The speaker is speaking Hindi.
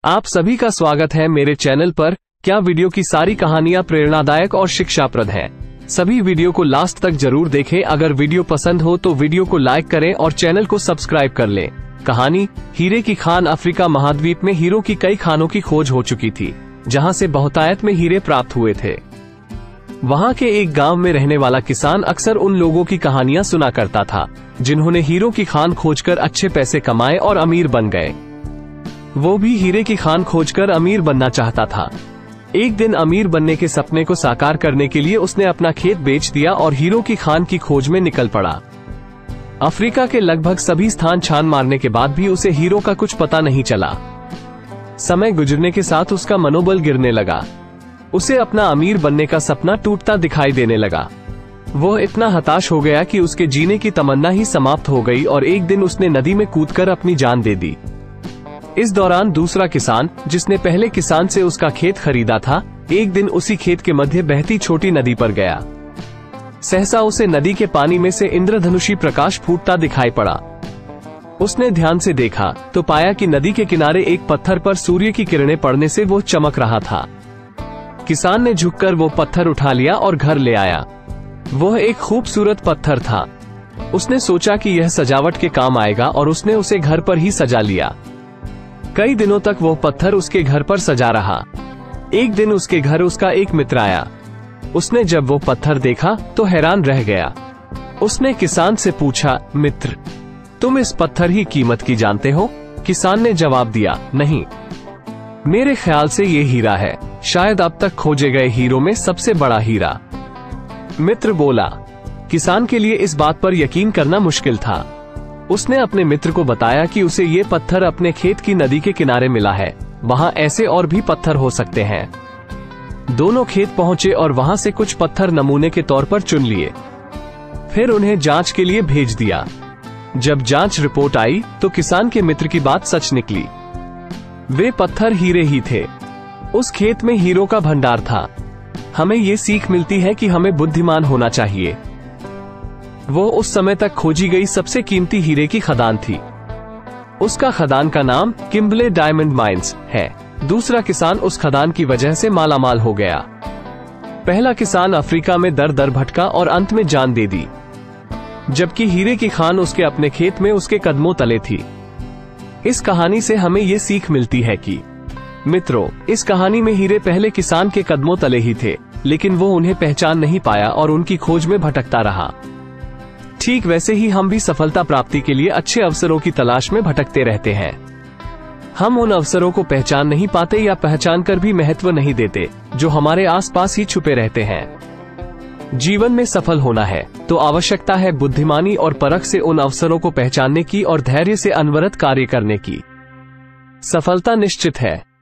आप सभी का स्वागत है मेरे चैनल पर। क्या वीडियो की सारी कहानियां प्रेरणादायक और शिक्षाप्रद हैं? सभी वीडियो को लास्ट तक जरूर देखें। अगर वीडियो पसंद हो तो वीडियो को लाइक करें और चैनल को सब्सक्राइब कर लें। कहानी हीरे की खान। अफ्रीका महाद्वीप में हीरों की कई खानों की खोज हो चुकी थी, जहां से बहुतायत में हीरे प्राप्त हुए थे। वहां के एक गांव में रहने वाला किसान अक्सर उन लोगों की कहानियां सुना करता था जिन्होंने हीरों की खान खोजकर अच्छे पैसे कमाए और अमीर बन गए। वो भी हीरे की खान खोजकर अमीर बनना चाहता था। एक दिन अमीर बनने के सपने को साकार करने के लिए उसने अपना खेत बेच दिया और हीरों की खान की खोज में निकल पड़ा। अफ्रीका के लगभग सभी स्थान छान मारने के बाद भी उसे हीरों का कुछ पता नहीं चला। समय गुजरने के साथ उसका मनोबल गिरने लगा। उसे अपना अमीर बनने का सपना टूटता दिखाई देने लगा। वो इतना हताश हो गया कि उसके जीने की तमन्ना ही समाप्त हो गई और एक दिन उसने नदी में कूदकर अपनी जान दे दी। इस दौरान दूसरा किसान, जिसने पहले किसान से उसका खेत खरीदा था, एक दिन उसी खेत के मध्य बहती छोटी नदी पर गया। सहसा उसे नदी के पानी में से इंद्रधनुषी प्रकाश फूटता दिखाई पड़ा। उसने ध्यान से देखा तो पाया कि नदी के किनारे एक पत्थर पर सूर्य की किरणें पड़ने से वो चमक रहा था। किसान ने झुककर वो पत्थर उठा लिया और घर ले आया। वह एक खूबसूरत पत्थर था। उसने सोचा कि यह सजावट के काम आएगा और उसने उसे घर पर ही सजा लिया। कई दिनों तक वो पत्थर उसके घर पर सजा रहा। एक दिन उसके घर उसका एक मित्र आया। उसने जब वो पत्थर देखा तो हैरान रह गया। उसने किसान से पूछा, मित्र, तुम इस पत्थर की कीमत की जानते हो? किसान ने जवाब दिया, नहीं, मेरे ख्याल से ये हीरा है, शायद अब तक खोजे गए हीरों में सबसे बड़ा हीरा। मित्र बोला। किसान के लिए इस बात पर यकीन करना मुश्किल था। उसने अपने मित्र को बताया कि उसे ये पत्थर अपने खेत की नदी के किनारे मिला है, वहां ऐसे और भी पत्थर हो सकते हैं। दोनों खेत पहुंचे और वहां से कुछ पत्थर नमूने के तौर पर चुन लिए। फिर उन्हें जांच के लिए भेज दिया। जब जांच रिपोर्ट आई तो किसान के मित्र की बात सच निकली। वे पत्थर हीरे ही थे। उस खेत में हीरों का भंडार था। हमें ये सीख मिलती है कि हमें बुद्धिमान होना चाहिए। वो उस समय तक खोजी गई सबसे कीमती हीरे की खदान थी। उसका खदान का नाम किम्बले डायमंड माइंस है। दूसरा किसान उस खदान की वजह से मालामाल हो गया। पहला किसान अफ्रीका में दर दर भटका और अंत में जान दे दी, जबकि हीरे की खान उसके अपने खेत में उसके कदमों तले थी। इस कहानी से हमें ये सीख मिलती है कि मित्रों, इस कहानी में हीरे पहले किसान के कदमों तले ही थे, लेकिन वो उन्हें पहचान नहीं पाया और उनकी खोज में भटकता रहा। ठीक वैसे ही हम भी सफलता प्राप्ति के लिए अच्छे अवसरों की तलाश में भटकते रहते हैं। हम उन अवसरों को पहचान नहीं पाते या पहचान कर भी महत्व नहीं देते, जो हमारे आसपास ही छुपे रहते हैं। जीवन में सफल होना है तो आवश्यकता है बुद्धिमानी और परख से उन अवसरों को पहचानने की और धैर्य से अनवरत कार्य करने की। सफलता निश्चित है।